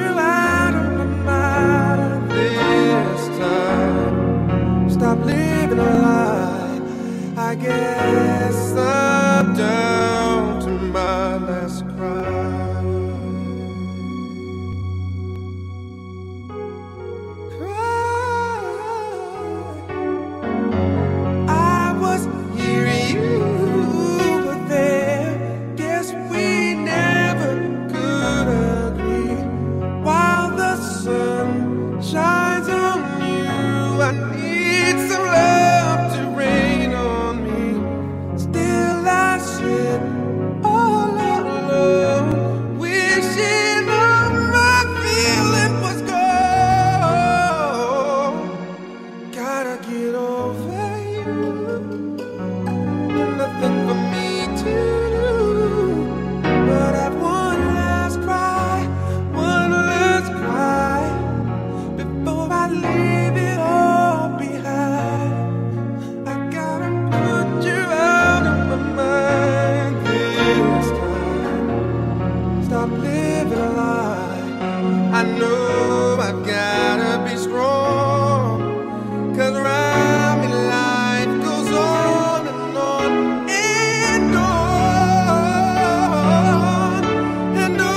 you out of my mind this time. Stop living a lie. I guess I'm down to my last cry. I was here, you were there. Guess we never could agree. While the sun shines on you, I need some love to rain on me. Still I sit all alone, wishing all my feeling was gone. Gotta get over you, nothing for me to do but have one last cry, before I leave it all behind. I gotta put you out of my mind this time. Stop living a lie. I know I gotta be strong, 'cause around me life goes on and on and on and on.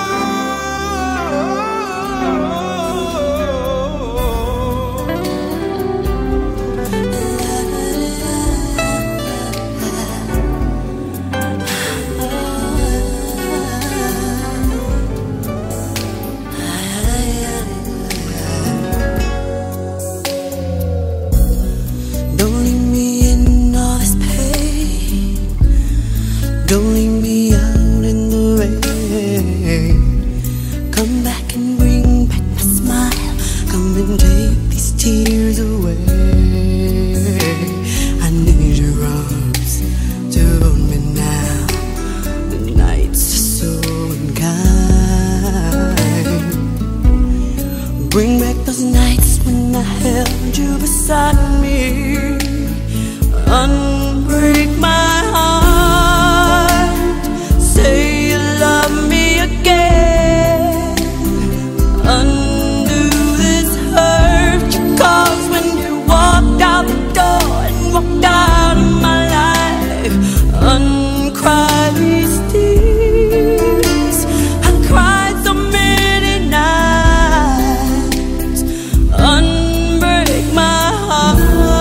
Don't leave me in all this pain. Don't leave me out in the rain. Come back and bring back my smile. Come and take these tears away. I need your arms to hold me now. The nights are so unkind. Bring back those nights when I held you beside me. Unbreak my heart. Say you love me again. Undo this hurt you caused when you walked out the door and walked out of my life. Uncry these tears. I cried so many nights. Unbreak my heart.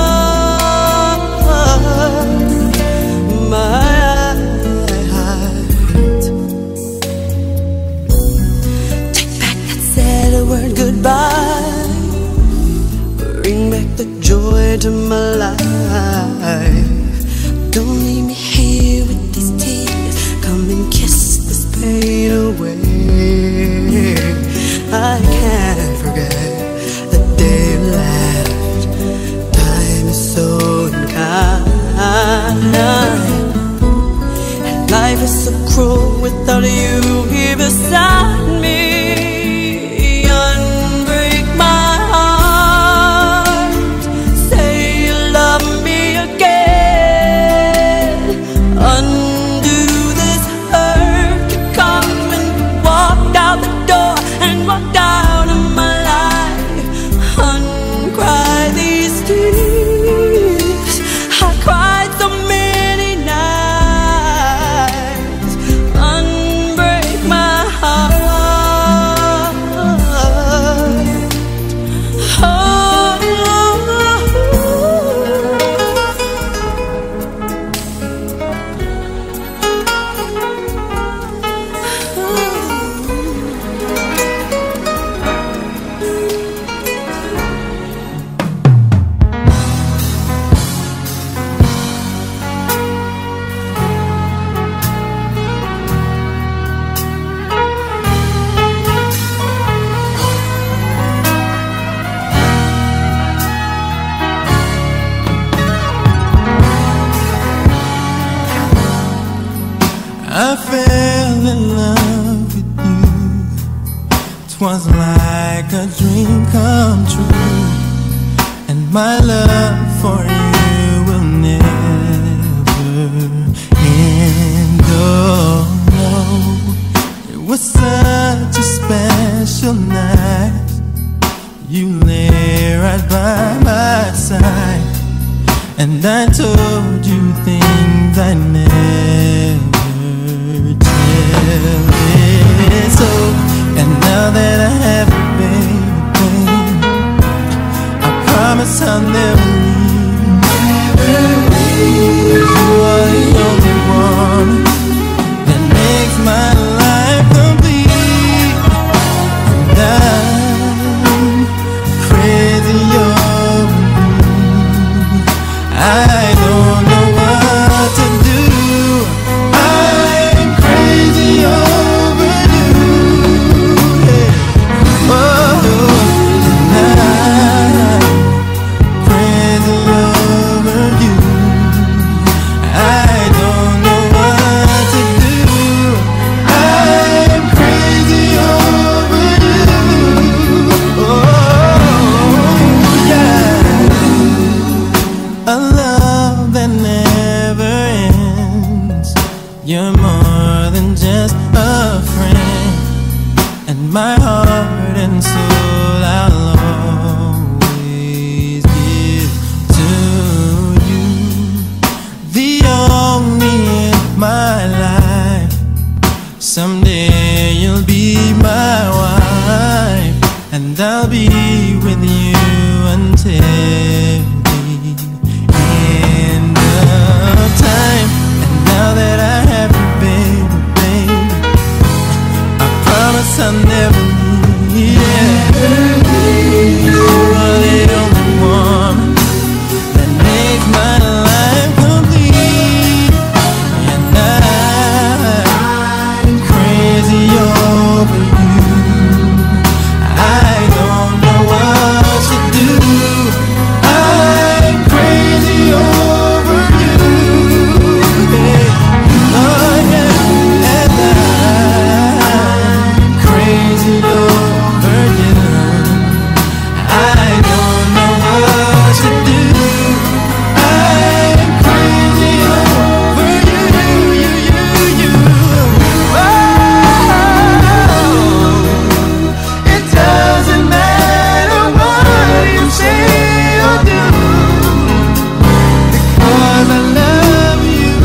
Take back that sad word goodbye. Bring back the joy to my life. Don't leave me here with these tears. Come and kiss this pain away. I can't forget the day you left. Time is so unkind. Life is so cruel without you here beside me. Unbreak my heart. Say you love me again. Undo this hurt you caused when you walked out the door and walked out of my life. Uncry these tears. I cried so many nights. Unbreak my heart. I fell in love with you. 'Twas like a dream come true, and my love for you will never end. Oh no, it was such a special night. you lay right by my side, and I told you things I never tell it. So, and now that I have you, baby, I promise I'll never leave. You are the only one that makes my life complete, and I'm crazy over you. I don't know what to do. I'm crazy over you. Yeah. Oh, and I'm crazy over you. I don't know what to do. I'm crazy over you. Oh, yeah. A love that never ends. You're more than just a friend, and my heart and soul I'll always give to you. The only in my life. Someday you'll be my wife, and I'll be with you until the end of time. And now that I have you, baby, baby, I promise I'll never leave. Yeah. You are the only one that makes my life complete, and I'm crazy over you. I don't know what to do. I'm crazy over you. Yeah. Oh yeah, and I'm crazy over you. I don't know what to do. I'm crazy over you. Oh, it doesn't matter what you say or do, because I love you.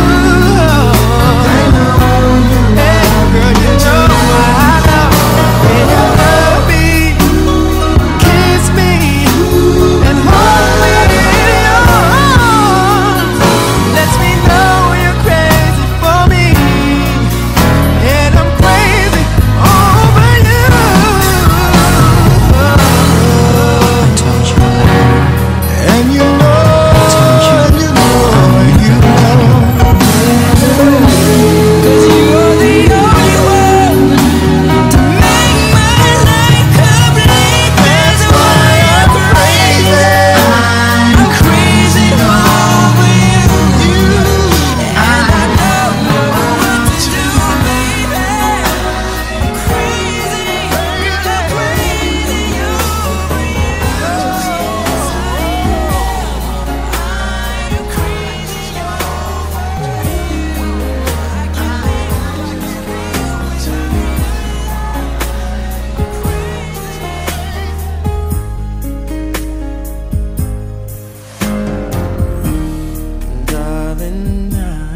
Hey, girl, you know I love you. When you love me, kiss me, and hold me in your arms. Let me know you're crazy for me, and I'm crazy over you. And you know, you know, 'cause you are the only one to make my life complete. That's why I'm crazy. I'm crazy over you, and I don't know what to do, baby. I'm crazy, I'm crazy over you. I'm crazy over you. I can't live without you. Darling,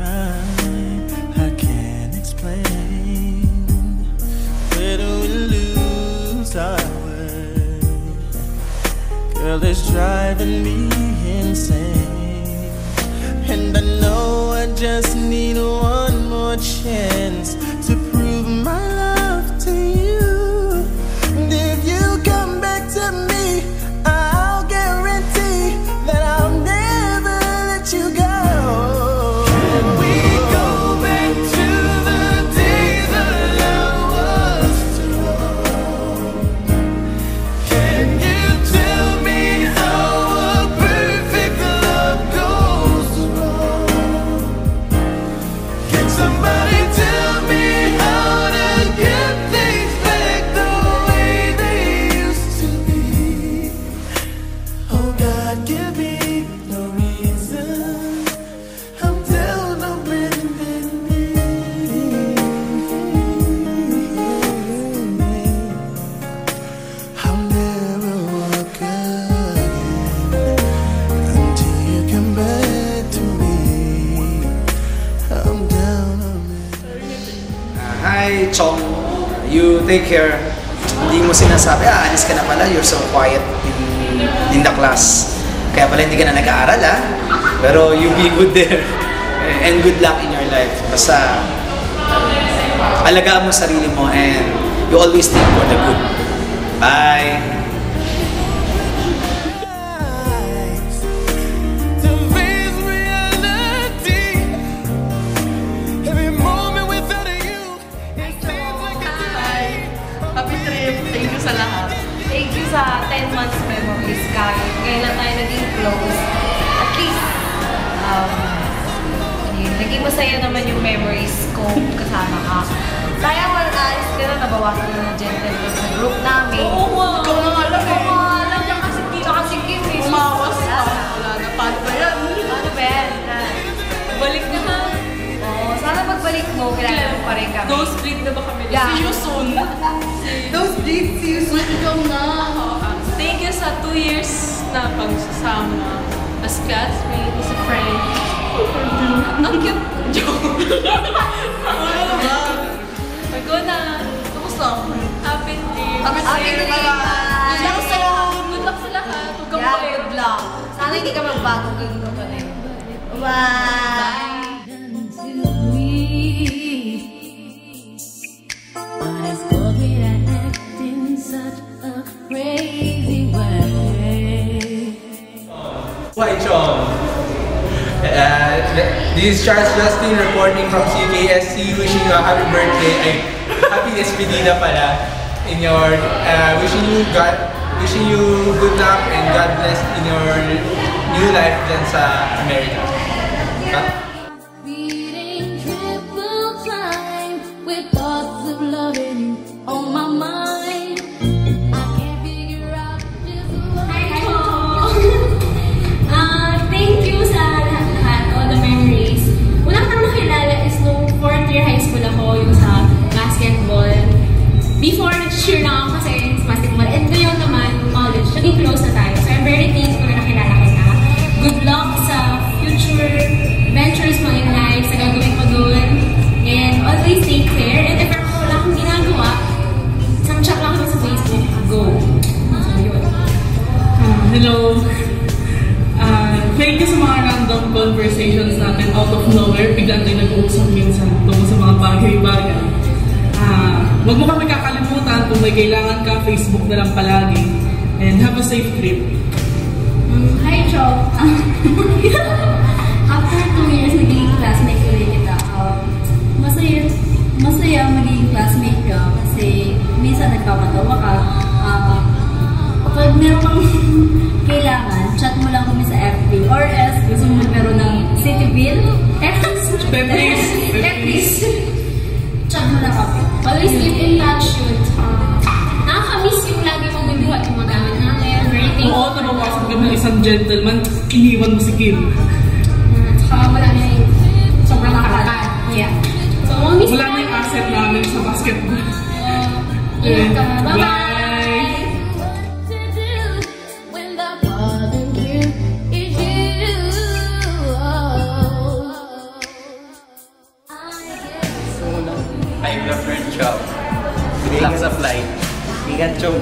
I can't explain. Where do we lose our way? Girl, it's driving me insane, and I know I just need one more chance to prove my love to you. And if you come back to me, I'll guarantee that I'll never let you go. Can we go back to the days that love was strong? Can you tell me how a perfect love goes wrong? Can somebody tell me take care. Hindi mo sinasabi, alis ka na pala, you're so quiet in the class. Kaya pala hindi ka na nag-aaral, ha? Pero you be good there. And good luck in your life. Basta, alagaan mo sarili mo and you always think for the good. Bye! Thank you sa 10 months memories kahit ngayon lang tayo naging close. At least, naging masaya naman yung memories ko kasama ka. Sayang wala alis ka na, nabawasan na ng gentleman sa group namin. Oo, ikaw na nga lang eh. Oo nga lang, tsaka si Kim eh. Umawas ka. Wala na, paano ba yan? Paano ba yan? Balik na ha. Oo, sana pagbalik mo, kailangan mo pa rin kami. Those split na ba kami? Yeah. See you soon. Those dates, see you soon. Ikaw na. Thank you sa 2 years na pagsasama. As classmate, as a friend. Ang cute. Joke. Ano ba? Bago na. Kamusta? Happy day. Happy day. Good luck sa lahat. Good luck sa lahat. Huwag kang Yeah, bayad. good luck. Sana hindi ka magbago. Ganun ka pa rin. Bye! Hi, Chong. This is Charles Justin reporting from CKSC, wishing you a happy birthday. Ay, happy despedida pala. In your wishing you good luck and God bless in your new life dyan sa America. Beating triple time with thoughts of loving you on my mind. I can't figure out just what. Thank you sa lahat, all the memories. Una ko nakilala is nung 4th year high school ako, yung sa basketball. Before, nag-cheer lang ako kasi sa basketball. And ngayon naman, college, naging close na tayo. So I'm very thankful na nakilala kita. Good luck sa future ventures mo in life, sa gagawin ko doon. And always take care. And if ever wala akong ginagawa, isang chat lang kami sa Facebook, go. So yun. Hello. Thank you sa mga random conversations natin out of nowhere. Biglang tayo nag-uusap minsan tungkol sa mga bagay-bagay. Huwag mo kami kakalimutan kung may kailangan ka, Facebook na lang palagi. And have a safe trip. Hi, Chok. After 2 years, naging classmate ulit kita. Masaya maging classmate ka kasi minsan nagpapatawa ka. Kapag meron kang kailangan, chat mo lang kami sa FB or else gusto mo meron ng city bill. Please. Chat mo lang kami. Always keep in touch with nakakamiss yung lagi mong binuhat yung mga gamit namin. Very thankful. Oo, nabawasan kami ng isang gentleman, iniwan mo si Kim. Tsaka wala na yung sobrang nakakatan. Yeah. So, miss Wala na yung asset namin sa basketball. Ingat ka. Bye-bye! To do when the bothering you is you. I'm the friend shop. Good luck sa flight. Ingat, Chong.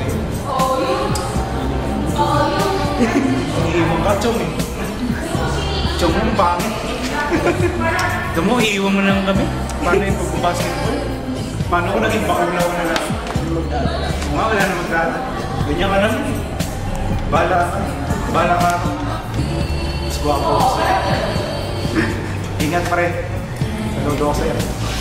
Iiwan ka, Chong eh. Chong, ang pangit. Ito mo, iiwan mo lang kami. Paano yung pag-basketball? Paano ko naging bakulaw na lang? Wala na magkata. Ganyan ka naman eh. Bala ka. Bala ka. Mas guwapo ako sa'yo. Ingat pa rin. Saludo ako sa'yo.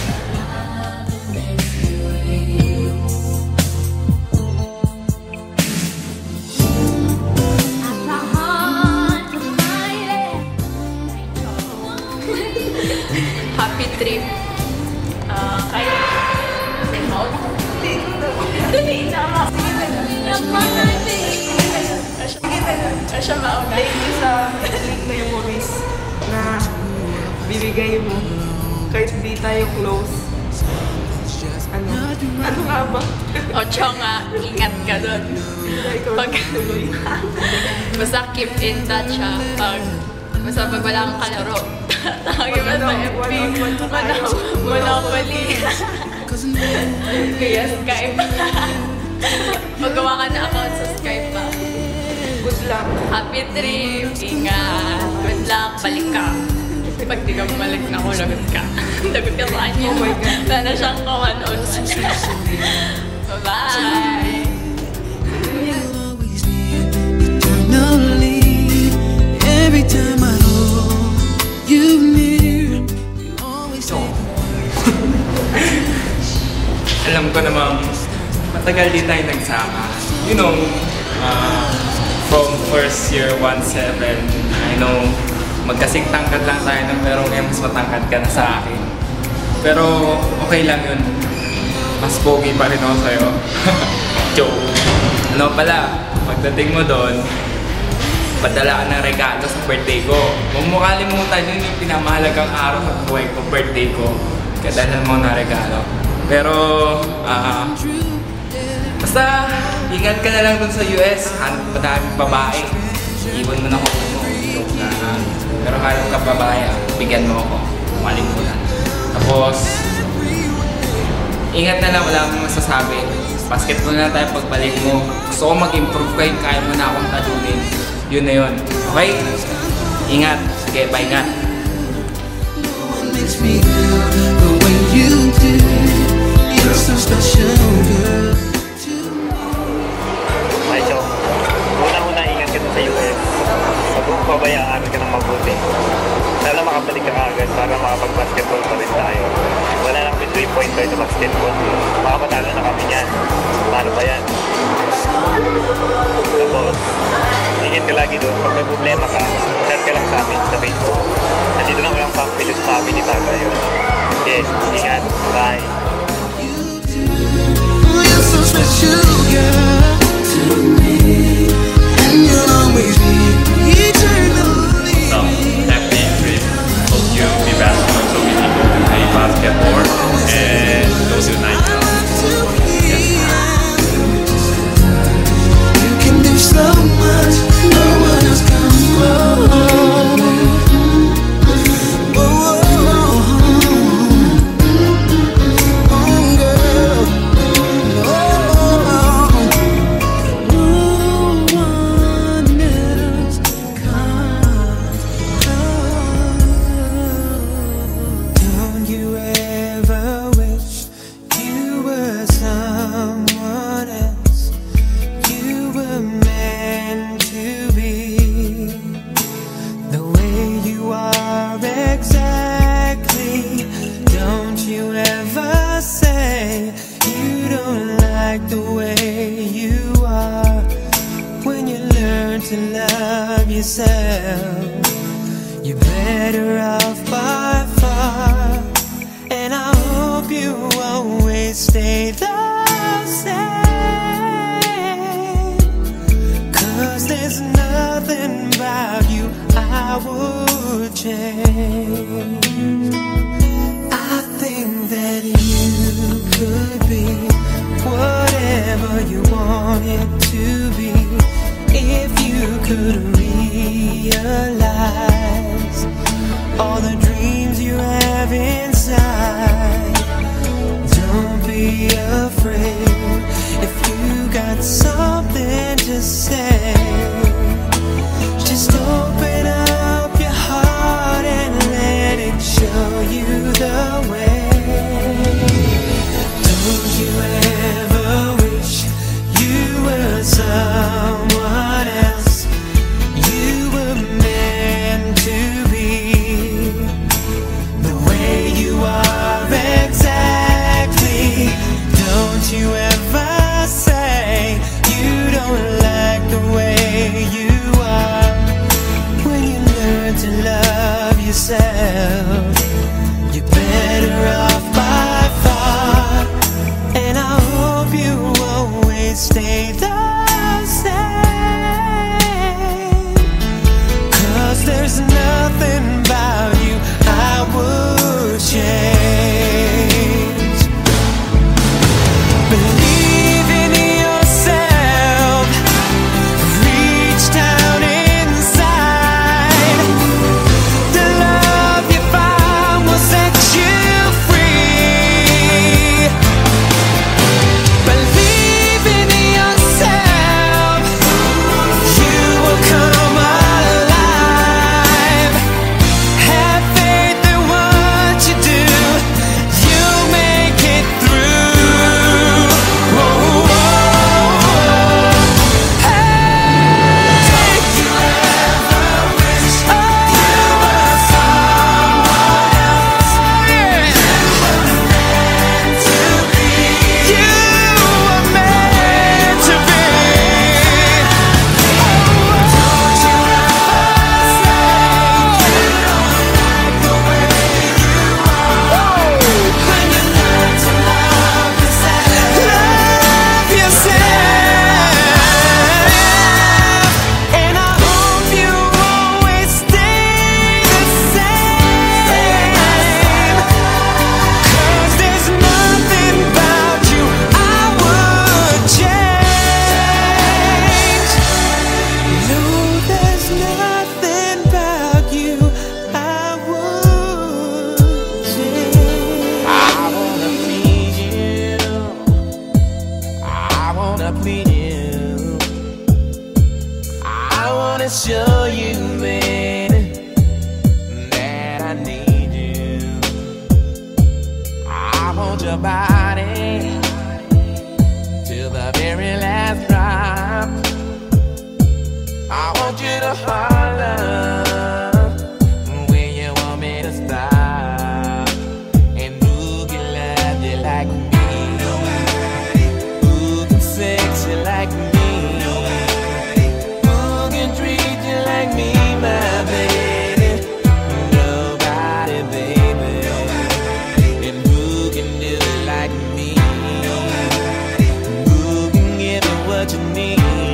Happy trip. Kahit remote. Dali na ako. Asya mauna. Thank you sa link na yung movies na binigay mo. Kahit di tayo close. Ano nga ba? Ocho nga, ingat ka doon. Pag basta keep in touch ha. Basta pag wala kang kalaro. Tawagin mo sa FB. Monopoly. Kaya Skype. Magawa ka na account sa Skype pa. Good luck. Happy trip. Ingat. Good luck. Balik ka. Pag di ka bumalik na ako, lagot ka. Lagot ka sa kanya. Oh my God. Wala na siyang kawanon. Bye-bye. Every time I hold you near, you always Alam ko namang matagal din tayo nagsama. You know, from first year 1-7, I know, magkasing tangkad lang tayo ng pero ngayon mas matangkad ka na sa akin. Pero okay lang yun. Mas pogi pa rin ako sa'yo. Joke. Ano pala, pagdating mo doon, padala ka ng regalo sa birthday ko. Huwag mo kalimutan yun yung pinamahalagang araw sa buhay ko, birthday ko. Kadalan mo na regalo. Pero, basta, ingat ka na lang dun sa US. Hanap pa daming babae. Iwan mo na ako. Joke na. Pero hanap ka babae, bigyan mo ako. Malimutan. Tapos, ingat na lang, wala akong masasabi. Basketball na tayo pagbalik mo. Gusto ko mag-improve kayo, kaya mo na akong talunin. Yun na yun. Okay? Ingat. Sige, bye nga. makes me feel the way you do. You're so special, girl. Hi, Chong. Una-una, ingat ka sa US. Huwag mong pabayaan ka ng mabuti. Sana makabalik ka agad para makapag-basketball pa rin tayo. Wala lang 3-point tayo sa basketball. Makapatalo na kami yan. Paano ba yan? Tapos, ingat ka lagi doon. Pag may problema ka, share ka lang sa amin sa Facebook. Nandito lang walang Pamphilus family tayo. Okay, ingat. Bye. You're so special, girl, to me, and you'll always be eternally. So, happy trip. Hope you'll be back so we can go to play basketball and go to nightclub. You can do so much, no one else comes close. To love yourself, you're better off by far, and I hope you always stay the same, 'cause there's nothing about you I would change. I think that you could be whatever you wanted to be, if you could realize all the dreams you have inside. Don't be afraid if you got something to say. Just open up your heart and let it show you the way. Don't you ever wish you were someone else? You were meant to be the way you are exactly. Don't you ever say you don't like the way I wanna show you, baby, that I need you. I want your body till the very last drop. I want you to holler when you want me to stop. And who can love you like me? Who can sex you like me? Who can treat you like me, my baby? Nobody, baby. And who can do it like me? Who can give you what you need?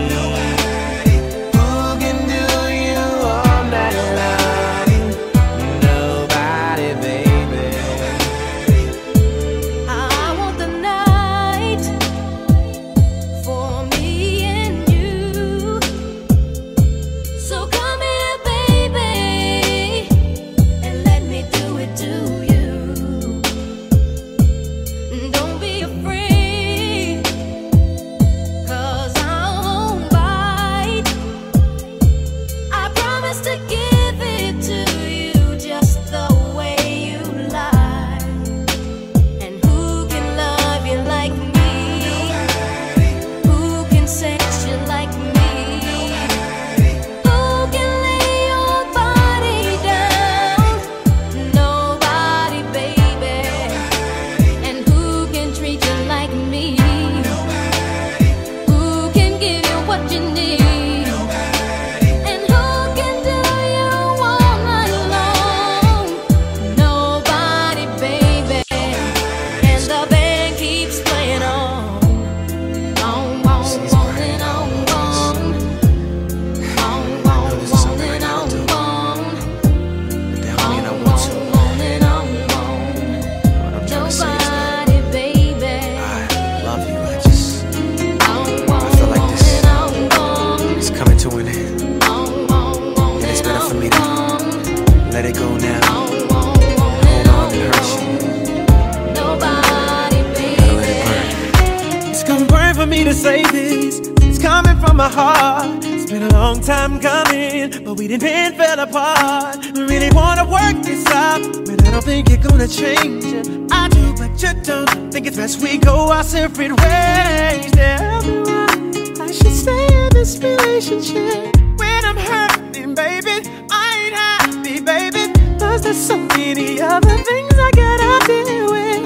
To say this, it's coming from my heart. It's been a long time coming, but we didn't been fell apart. We really wanna work this out, but I don't think you're gonna change it. I do, but you don't. Think it's best we go our separate ways. Tell me why I should stay in this relationship when I'm hurting, baby. I ain't happy, baby. Cause there's so many other things I gotta deal with.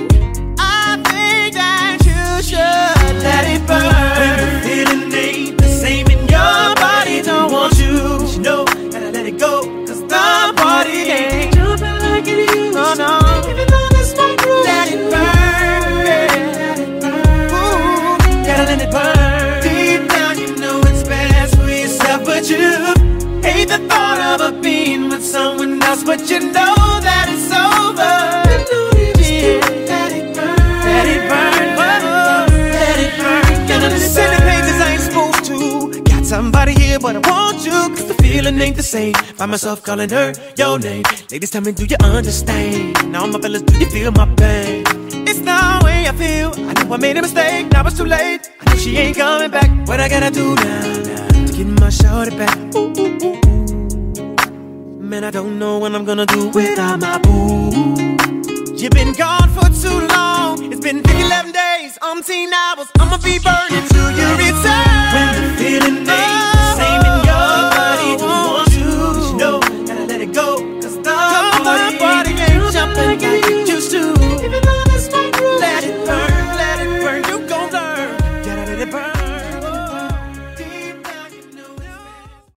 I think that you should let it burn. When the feeling ain't the same in your body, don't want you, but you know, gotta let it go. Cause the party ain't jumping like it used to. No, even though that's my groove, let it burn, let it burn. Ooh, gotta let it burn. Deep down you know it's best for yourself, but you hate the thought of a being with someone else. But you know that it's over. Let it burn, let it burn, let it burn. Gotta send the pages I ain't supposed to. Got somebody here, but I want you. Cause the feeling ain't the same. Find myself calling her your name. Ladies, tell me, do you understand? Now my fellas, do you feel my pain? It's the way I feel. I know I made a mistake, now it's too late. I know she ain't coming back. What I gotta do now to get my shorty back? Ooh, ooh, ooh, ooh. Man, I don't know what I'm gonna do without my boo. You've been gone for too long. It's been 11 days, umpteen hours. I'ma be burning